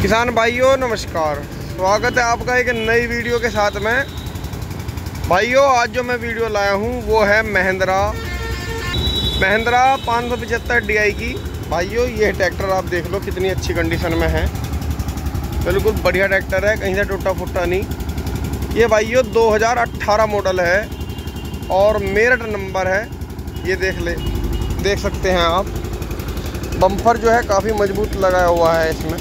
किसान भाइयों नमस्कार, स्वागत है आपका एक नई वीडियो के साथ में। भाइयों आज जो मैं वीडियो लाया हूँ वो है महिंद्रा 575 DI की। भाइयों ये ट्रैक्टर आप देख लो कितनी अच्छी कंडीशन में है, बिल्कुल बढ़िया ट्रैक्टर है, कहीं से टूटा फूटा नहीं। ये भाइयों 2018 मॉडल है और मेरठ नंबर है। ये देख सकते हैं आप, बम्पर जो है काफ़ी मजबूत लगाया हुआ है इसमें,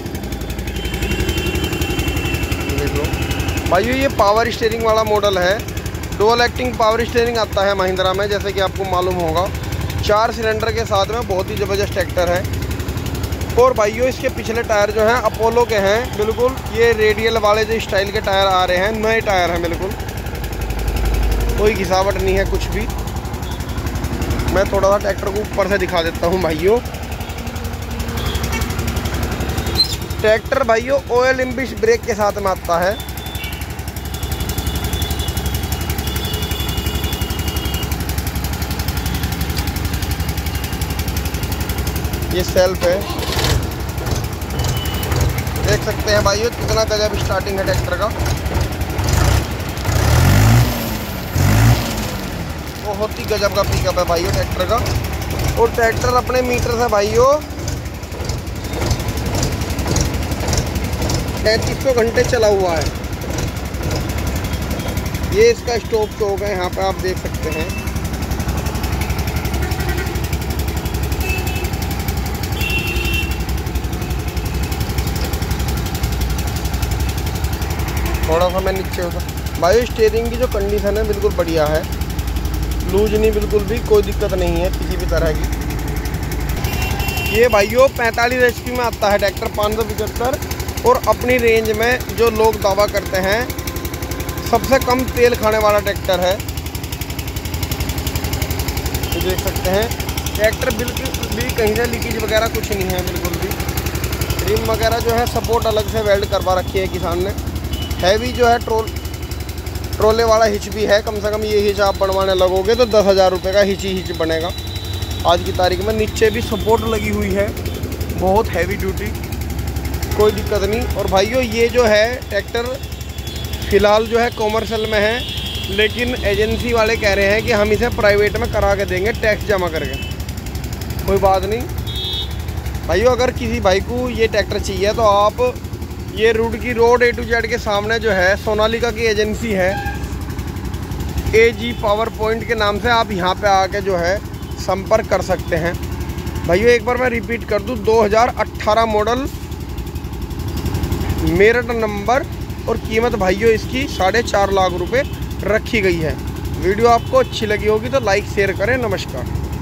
देख लो भाइयों। ये पावर स्टीयरिंग वाला मॉडल है, डुअल एक्टिंग पावर स्टीयरिंग आता है महिंद्रा में, जैसे कि आपको मालूम होगा। 4 सिलेंडर के साथ में बहुत ही ज़बरदस्त ट्रैक्टर है। और भाइयों इसके पिछले टायर जो हैं अपोलो के हैं, बिल्कुल ये रेडियल वाले जो स्टाइल के टायर आ रहे हैं, नए टायर हैं, बिल्कुल कोई घिसावट नहीं है कुछ भी। मैं थोड़ा सा ट्रैक्टर को ऊपर से दिखा देता हूँ भाइयों। ट्रैक्टर भाइयों ऑयल इम्बिश ब्रेक के साथ में आता है। ये सेल्फ है, देख सकते हैं भाइयों कितना गजब स्टार्टिंग है ट्रैक्टर का। बहुत ही गजब का पिकअप है भाइयों ट्रैक्टर का। और ट्रैक्टर अपने मीटर से भाइयों 3300 घंटे चला हुआ है। ये इसका स्टॉप चौक है, यहाँ पे आप देख सकते हैं। थोड़ा सा मैं नीचे होता भाई। स्टीयरिंग की जो कंडीशन है बिल्कुल बढ़िया है, लूज नहीं, बिल्कुल भी कोई दिक्कत नहीं है किसी भी तरह की। ये भाइयों 45 HP में आता है ट्रैक्टर 575। और अपनी रेंज में जो लोग दावा करते हैं सबसे कम तेल खाने वाला ट्रैक्टर है। तो देख सकते हैं ट्रैक्टर बिल्कुल भी कहीं से लीकेज वगैरह कुछ नहीं है, बिल्कुल भी। रिम वगैरह जो है सपोर्ट अलग से वेल्ड करवा रखी है किसान ने। हैवी जो है ट्रोले वाला हिच भी है, कम से कम ये हिच आप बनवाने लगोगे तो 10,000 रुपये का हिच बनेगा आज की तारीख में। नीचे भी सपोर्ट लगी हुई है, बहुत हैवी ड्यूटी, कोई दिक्कत नहीं। और भाइयों ये जो है ट्रैक्टर फ़िलहाल जो है कॉमर्शियल में है, लेकिन एजेंसी वाले कह रहे हैं कि हम इसे प्राइवेट में करा के देंगे टैक्स जमा करके। कोई बात नहीं भाइयों, अगर किसी भाई को ये ट्रैक्टर चाहिए तो आप ये रोड A to Z के सामने जो है सोनालिका की एजेंसी है, AG पावर पॉइंट के नाम से, आप यहाँ पे आके जो है संपर्क कर सकते हैं। भाइयों एक बार मैं रिपीट कर दूँ, 2018 मॉडल, मेरठ नंबर, और कीमत भाइयों इसकी 4.5 लाख रुपए रखी गई है। वीडियो आपको अच्छी लगी होगी तो लाइक शेयर करें। नमस्कार।